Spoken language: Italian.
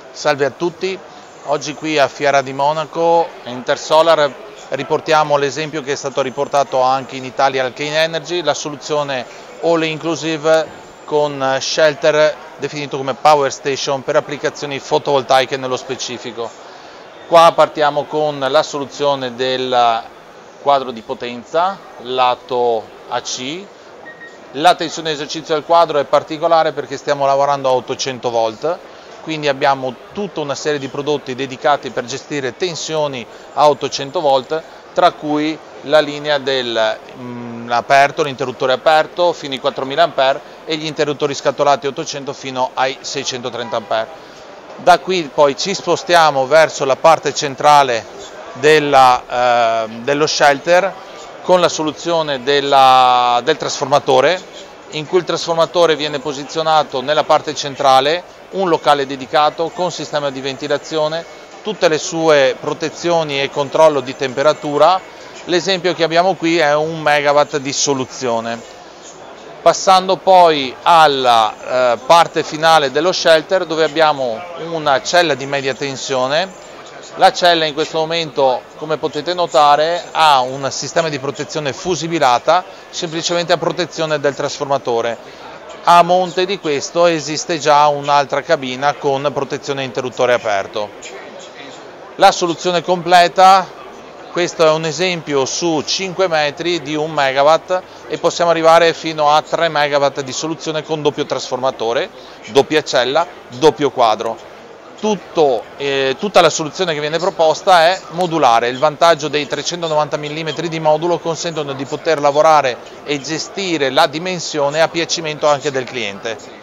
Salve a tutti, oggi qui a Fiera di Monaco, Intersolar, riportiamo l'esempio che è stato riportato anche in Italia al Clean Energy, la soluzione all inclusive con shelter definito come Power Station per applicazioni fotovoltaiche nello specifico. Qua partiamo con la soluzione del quadro di potenza, lato AC. La tensione di esercizio del quadro è particolare perché stiamo lavorando a 800 volt, quindi abbiamo tutta una serie di prodotti dedicati per gestire tensioni a 800 volt, tra cui la linea dell'aperto, l'interruttore aperto fino ai 4000 A e gli interruttori scatolati 800 fino ai 630 A. Da qui poi ci spostiamo verso la parte centrale dello shelter con la soluzione del trasformatore, in cui il trasformatore viene posizionato nella parte centrale, un locale dedicato con sistema di ventilazione, tutte le sue protezioni e controllo di temperatura. L'esempio che abbiamo qui è 1 megawatt di soluzione. Passando poi alla parte finale dello shelter, dove abbiamo una cella di media tensione. La cella in questo momento, come potete notare, ha un sistema di protezione fusibilata semplicemente a protezione del trasformatore. A monte di questo esiste già un'altra cabina con protezione interruttore aperto. La soluzione completa, questo è un esempio su 5 metri di 1 megawatt e possiamo arrivare fino a 3 megawatt di soluzione con doppio trasformatore, doppia cella, doppio quadro. Tutta la soluzione che viene proposta è modulare. Il vantaggio dei 390 mm di modulo consentono di poter lavorare e gestire la dimensione a piacimento anche del cliente.